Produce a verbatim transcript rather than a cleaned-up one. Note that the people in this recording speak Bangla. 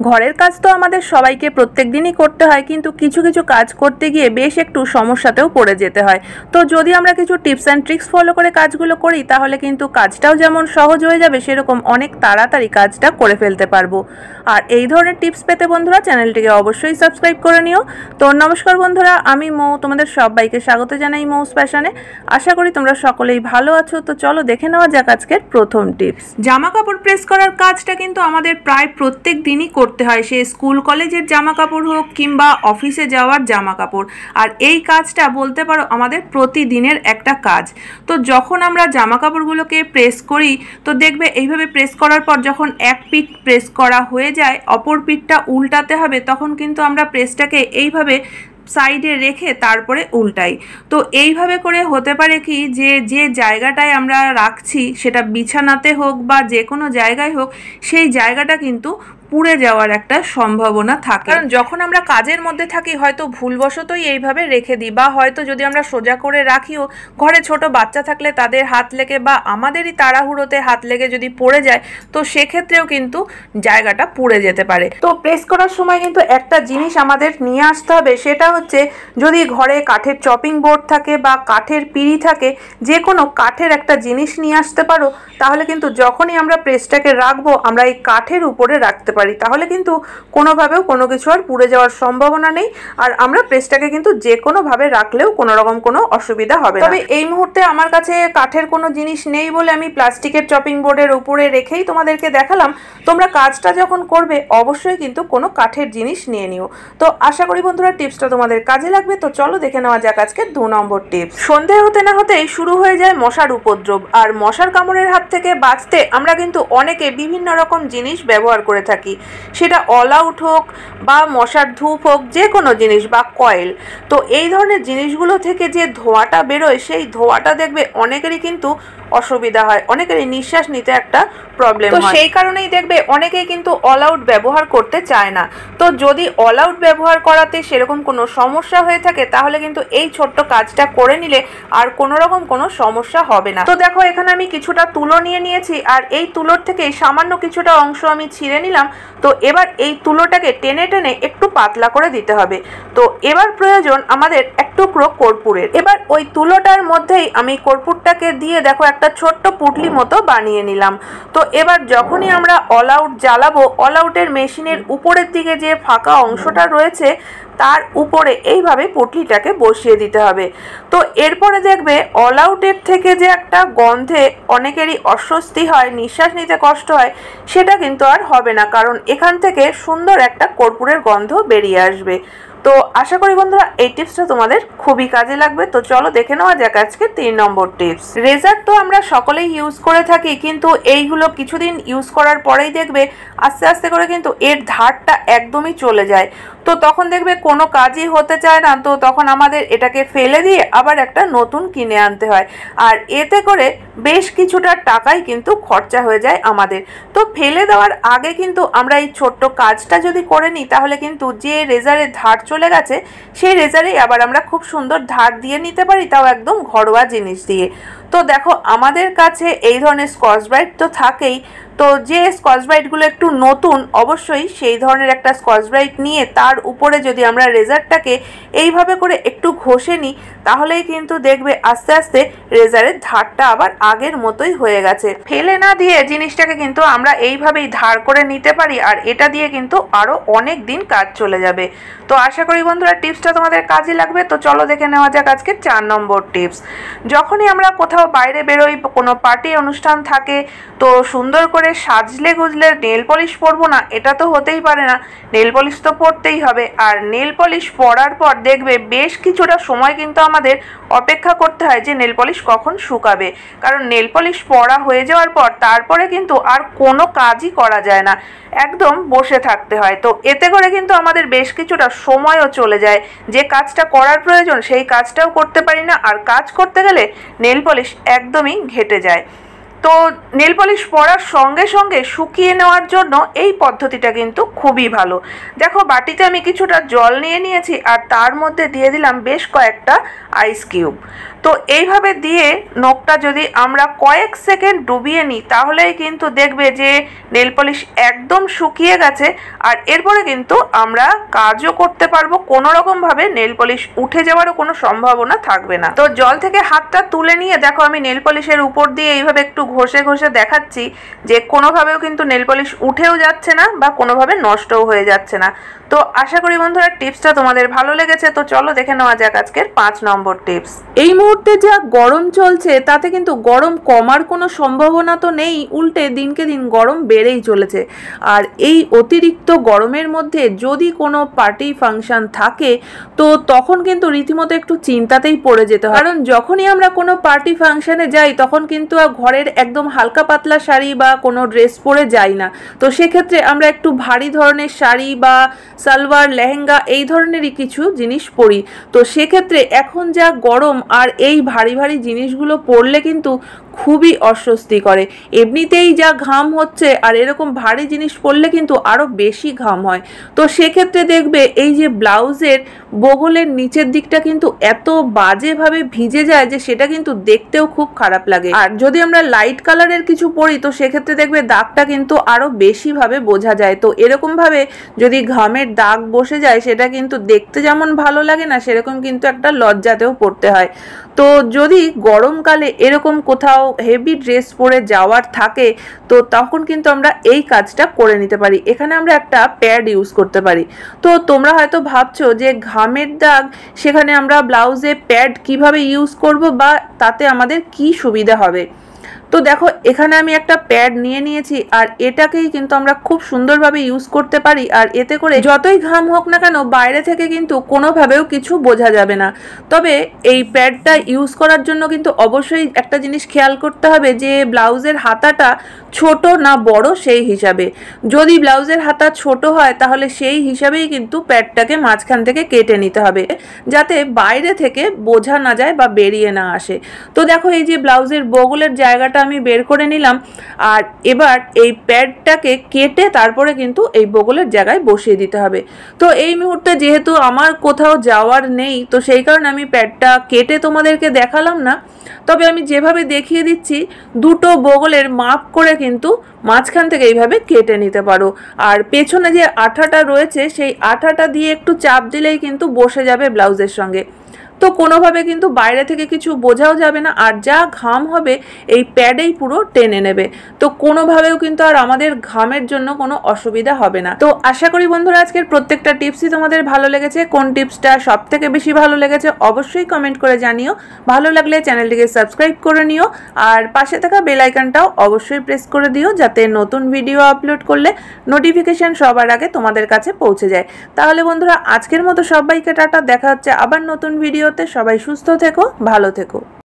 ঘরের কাজ তো আমাদের সবাইকে প্রত্যেক দিনই করতে হয়, কিন্তু কিছু কিছু কাজ করতে গিয়ে বেশ একটু সমস্যাতেও পড়ে যেতে হয়। তো যদি আমরা কিছু টিপস অ্যান্ড ট্রিক্স ফলো করে কাজগুলো করি তাহলে কিন্তু কাজটাও যেমন সহজ হয়ে যাবে, সেরকম অনেক তাড়াতাড়ি কাজটা করে ফেলতে পারবো। আর এই ধরনের টিপস পেতে বন্ধুরা চ্যানেলটিকে অবশ্যই সাবস্ক্রাইব করে নিও। তো নমস্কার বন্ধুরা, আমি মৌ, তোমাদের সবাইকে স্বাগত জানাই মৌস প্যাশনে। আশা করি তোমরা সকলেই ভালো আছো। তো চলো দেখে নেওয়া যাক আজকের প্রথম টিপস। জামা কাপড় প্রেস করার কাজটা কিন্তু আমাদের প্রায় প্রত্যেক দিনই করতে হয়, সে স্কুল কলেজের জামা কাপড় হোক কিংবা অফিসে যাওয়ার জামা কাপড়। আর এই কাজটা বলতে পারো আমাদের প্রতিদিনের একটা কাজ। তো যখন আমরা জামা কাপড়গুলোকে প্রেস করি তো দেখবে এইভাবে প্রেস করার পর যখন এক পিঠ প্রেস করা হয়ে যায় অপর পিঠটা উল্টাতে হবে, তখন কিন্তু আমরা প্রেসটাকে এইভাবে সাইডে রেখে তারপরে উল্টাই। তো এইভাবে করে হতে পারে কি যে যে জায়গাটায় আমরা রাখছি সেটা বিছানাতে হোক বা যে কোনো জায়গায় হোক, সেই জায়গাটা কিন্তু পুড়ে যাওয়ার একটা সম্ভাবনা থাকে। কারণ যখন আমরা কাজের মধ্যে থাকি হয়তো ভুলবশতই এইভাবে রেখে দিই, বা হয়তো যদি আমরা সোজা করে রাখিও, ঘরে ছোট বাচ্চা থাকলে তাদের হাত লেগে বা আমাদেরই তাড়াহুড়োতে হাত লেগে যদি পড়ে যায় তো সেক্ষেত্রেও কিন্তু জায়গাটা পুড়ে যেতে পারে। তো প্রেস করার সময় কিন্তু একটা জিনিস আমাদের নিয়ে আসতে হবে, সেটা হচ্ছে যদি ঘরে কাঠের চপিং বোর্ড থাকে বা কাঠের পিঁড়ি থাকে, যে কোনো কাঠের একটা জিনিস নিয়ে আসতে পারো, তাহলে কিন্তু যখনই আমরা প্রেসটাকে রাখবো আমরা এই কাঠের উপরে রাখতে পারি, তাহলে কিন্তু কোনোভাবেও কোনো কিছু আর পুড়ে যাওয়ার সম্ভাবনা নেই। আর আমরা প্রেসটাকে কিন্তু যে কোনোভাবে রাখলেও কোনো রকম কোনো অসুবিধা হবে না। তবে এই মুহূর্তে আমার কাছে কাঠের কোনো জিনিস নেই বলে আমি প্লাস্টিকের চপিং বোর্ডের উপরে রেখেই তোমাদেরকে দেখালাম। তোমরা কাজটা যখন করবে অবশ্যই কিন্তু কোনো কাঠের জিনিস নিয়ে নিও। তো আশা করি বন্ধুরা টিপসটা তোমাদের কাজে লাগবে। তো চলো দেখে নেওয়া যাক আজকে দু নম্বর টিপস। সন্ধে হতে না হতেই শুরু হয়ে যায় মশার উপদ্রব, আর মশার কামড়ের হাত থেকে বাঁচতে আমরা কিন্তু অনেকে বিভিন্ন রকম জিনিস ব্যবহার করে থাকি, সেটা অল আউট হোক বা মশার ধূপ হোক, যে কোনো জিনিস বা কয়েল। তো এই ধরনের জিনিসগুলো থেকে যে ধোঁয়াটা বেরোয় সেই ধোঁয়াটা দেখবে অনেকেরই কিন্তু অসুবিধা হয়, অনেকেরই নিঃশ্বাস নিতে একটা প্রবলেম হয়। তো সেই কারণেই দেখবে অনেকেই কিন্তু অল আউট ব্যবহার করতে চায় না। তো যদি অল আউট ব্যবহার করাতে সেরকম কোনো সমস্যা হয়ে থাকে তাহলে কিন্তু এই ছোট্ট কাজটা করে নিলে আর কোনো রকম কোনো সমস্যা হবে না। তো দেখো এখানে আমি কিছুটা তুলো নিয়ে নিয়েছি, আর এই তুলোর থেকে সামান্য কিছুটা অংশ আমি ছিঁড়ে নিলাম। তো এবার এই তুলোটাকে টেনে টেনে একটু পাতলা করে দিতে হবে। তো এবার প্রয়োজন আমাদের এক টুকরো কর্পূরের। এবার ওই তুলোটার মধ্যেই আমি কর্পূরটাকে দিয়ে দেখো একটা ছোট্ট পুটলি মতো বানিয়ে নিলাম। তো এবার যখনই আমরা অল আউট জ্বালাবো, অল আউটের মেশিনের উপরের দিকে যে ফাঁকা অংশটা রয়েছে তার উপরে এইভাবে পুটলিটাকে বসিয়ে দিতে হবে। তো এরপরে দেখবে অল আউটের থেকে যে একটা গন্ধে অনেকেরই অস্বস্তি হয়, নিঃশ্বাস নিতে কষ্ট হয়, সেটা কিন্তু আর হবে না, কারণ এখান থেকে সুন্দর একটা কর্পূরের গন্ধ বেরিয়ে আসবে। তো আশা করি বন্ধুরা এই টিপসটা তোমাদের খুবই কাজে লাগবে। তো চলো দেখে নেওয়া যাক আজকে তিন নম্বর টিপস। রেজার তো আমরা সকলেই ইউজ করে থাকি, কিন্তু এইগুলো কিছুদিন ইউজ করার পরেই দেখবে আস্তে আস্তে করে কিন্তু এর ধারটা একদমই চলে যায়। তো তখন দেখবে কোনো কাজই হতে চায় না, তো তখন আমাদের এটাকে ফেলে দিয়ে আবার একটা নতুন কিনে আনতে হয়, আর এতে করে বেশ কিছুটা টাকাই কিন্তু খরচা হয়ে যায় আমাদের। তো ফেলে দেওয়ার আগে কিন্তু আমরা এই ছোট্ট কাজটা যদি করে নিই তাহলে কিন্তু যে রেজারের ধার চলে গেছে সেই রেজারেই আবার আমরা খুব সুন্দর ধার দিয়ে নিতে পারি, তাও একদম ঘরোয়া জিনিস দিয়ে। তো দেখো আমাদের কাছে এই ধরনের স্কচ ব্রাইট তো থাকেই, তো যে স্কচ ব্রাইটগুলো একটু নতুন অবশ্যই সেই ধরনের একটা স্কচ ব্রাইট নিয়ে তার উপরে যদি আমরা রেজারটাকে এইভাবে করে একটু ঘষে নিই তাহলেই কিন্তু দেখবে আস্তে আস্তে রেজারের ধারটা আবার আগের মতোই হয়ে গেছে। ফেলে না দিয়ে জিনিসটাকে কিন্তু আমরা এইভাবেই ধার করে নিতে পারি, আর এটা দিয়ে কিন্তু আরও অনেক দিন কাজ চলে যাবে। তো আশা করি বন্ধুরা টিপসটা তোমাদের কাজে লাগবে। তো চলো দেখে নেওয়া যাক আজকে চার নম্বর টিপস। যখনই আমরা কোথাও বাইরে বেরোই, কোনো পার্টি অনুষ্ঠান থাকে, তো সুন্দর করে সাজলে গুজলে নেল পলিশ পরবো না এটা তো হতেই পারে না, নেল পলিশ তো পরতেই হবে। আর নেল পলিশ পরার পর দেখবে বেশ কিছুটা সময় কিন্তু আমাদের অপেক্ষা করতে হয় যে নেল পলিশ কখন শুকাবে, কারণ নেল পলিশ পরা হয়ে যাওয়ার পর তারপরে কিন্তু আর কোনো কাজই করা যায় না, একদম বসে থাকতে হয়। তো এতে করে কিন্তু আমাদের বেশ কিছুটা সময়ও চলে যায়, যে কাজটা করার প্রয়োজন সেই কাজটাও করতে পারি না, আর কাজ করতে গেলে নেল পলিশ একদমই ঘেটে যায়। তো নেল পলিশ পরার সঙ্গে সঙ্গে শুকিয়ে নেওয়ার জন্য এই পদ্ধতিটা কিন্তু খুবই ভালো। দেখো বাটিতে আমি কিছুটা জল নিয়ে নিয়েছি, আর তার মধ্যে দিয়ে দিলাম বেশ কয়েকটা আইস কিউব। তো এইভাবে দিয়ে নখটা যদি আমরা কয়েক সেকেন্ড ডুবিয়ে নিই তাহলেই কিন্তু দেখবে যে নেল পলিশ একদম শুকিয়ে গেছে। আর এরপরে কিন্তু আমরা কাজও করতে পারবো, কোনো রকমভাবে নেল পলিশ উঠে যাওয়ারও কোনো সম্ভাবনা থাকবে না। তো জল থেকে হাতটা তুলে নিয়ে দেখো আমি নেল পলিশের উপর দিয়ে এইভাবে একটু ঘষে ঘষে দেখাচ্ছি যে কোনোভাবেও কিন্তু নেল পলিশ উঠেও যাচ্ছে না বা কোনোভাবে নষ্টও হয়ে যাচ্ছে না। তো আশা করি বন্ধুরা টিপসটা তোমাদের ভালো লেগেছে। তো চলো দেখে নেওয়া যাক আজকের পাঁচ নম্বর টিপস। এই মুহূর্তে যা গরম চলছে তাতে কিন্তু গরম কমার কোনো সম্ভাবনা তো নেই, উল্টে দিনকে দিন গরম বেড়েই চলেছে। আর এই অতিরিক্ত গরমের মধ্যে যদি কোনো পার্টি ফাংশন থাকে তো তখন কিন্তু রীতিমতো একটু চিন্তাতেই পড়ে যেতে হয়, কারণ যখনই আমরা কোনো পার্টি ফাংশনে যাই তখন কিন্তু ঘরের একদম হালকা পাতলা শাড়ি বা কোনো ড্রেস পরে যাই না। তো সেক্ষেত্রে আমরা একটু ভারী ধরনের শাড়ি বা সালোয়ার লেহেঙ্গা এই ধরনেরই কিছু জিনিস পরি। তো সেক্ষেত্রে এখন যা গরম আর এই ভারী ভারী জিনিসগুলো পরলে কিন্তু খুবই অস্বস্তি করে। এমনিতেই যা ঘাম হচ্ছে আর এরকম ভারী জিনিস পরলে কিন্তু আরও বেশি ঘাম হয়। তো সেক্ষেত্রে দেখবে এই যে ব্লাউজের বগলের নিচের দিকটা কিন্তু এত বাজেভাবে ভিজে যায় যে সেটা কিন্তু দেখতেও খুব খারাপ লাগে। আর যদি আমরা লাইট কালারের কিছু পরি তো সেক্ষেত্রে দেখবে দাগটা কিন্তু আরও বেশিভাবে বোঝা যায়। তো এরকমভাবে যদি ঘামের দাগ বসে যায় সেটা কিন্তু দেখতে যেমন ভালো লাগে না, সেরকম কিন্তু একটা লজ্জাতেও পড়তে হয়। তো যদি গরমকালে এরকম কোথাও হেভি ড্রেস পরে যাওয়ার থাকে তো তখন কিন্তু আমরা এই কাজটা করে নিতে পারি। এখানে আমরা একটা প্যাড ইউজ করতে পারি। তো তোমরা হয়তো ভাবছো যে ঘামের দাগ, সেখানে আমরা ব্লাউজে প্যাড কিভাবে ইউজ করব বা তাতে আমাদের কি সুবিধা হবে। তো দেখো এখানে আমি একটা প্যাড নিয়ে নিয়েছি আর এটাকেই কিন্তু আমরা খুব সুন্দরভাবে ইউজ করতে পারি। আর এতে করে যতই ঘাম হোক না কেন বাইরে থেকে কিন্তু কোনোভাবেও কিছু বোঝা যাবে না। তবে এই প্যাডটা ইউজ করার জন্য কিন্তু অবশ্যই একটা জিনিস খেয়াল করতে হবে যে ব্লাউজের হাতাটা ছোট না বড় সেই হিসাবে। যদি ব্লাউজের হাতা ছোট হয় তাহলে সেই হিসাবেই কিন্তু প্যাডটাকে মাঝখান থেকে কেটে নিতে হবে, যাতে বাইরে থেকে বোঝা না যায় বা বেরিয়ে না আসে। তো দেখো এই যে ব্লাউজের বগলের জায়গাটা আমি বের করে নিলাম আর এবার এই প্যাডটাকে কেটে তারপরে কিন্তু এই বগলের জায়গায় বসিয়ে দিতে হবে। তো এই মুহূর্তে যেহেতু আমার কোথাও যাওয়ার নেই তো সেই কারণে আমি প্যাডটা কেটে তোমাদেরকে দেখালাম না, তবে আমি যেভাবে দেখিয়ে দিচ্ছি দুটো বগলের মাপ করে কিন্তু মাঝখান থেকে এইভাবে কেটে নিতে পারো। আর পেছনে যে আঠাটা রয়েছে সেই আঠাটা দিয়ে একটু চাপ দিলেই কিন্তু বসে যাবে ব্লাউজের সঙ্গে। তো কোনোভাবে কিন্তু বাইরে থেকে কিছু বোঝাও যাবে না আর যা ঘাম হবে এই প্যাডেই পুরো টেনে নেবে। তো কোনোভাবেও কিন্তু আর আমাদের ঘামের জন্য কোনো অসুবিধা হবে না। তো আশা করি বন্ধুরা আজকের প্রত্যেকটা টিপসই তোমাদের ভালো লেগেছে। কোন টিপসটা সব থেকে বেশি ভালো লেগেছে অবশ্যই কমেন্ট করে জানিও। ভালো লাগলে চ্যানেলটিকে সাবস্ক্রাইব করে নিও আর পাশে থাকা বেল আইকনটাও অবশ্যই প্রেস করে দিও, যাতে নতুন ভিডিও আপলোড করলে নোটিফিকেশন সবার আগে তোমাদের কাছে পৌঁছে যায়। তাহলে বন্ধুরা আজকের মতো সবাইকে টাটা, দেখা হচ্ছে আবার নতুন ভিডিও। সবাই সুস্থ থেকো, ভালো থেকো।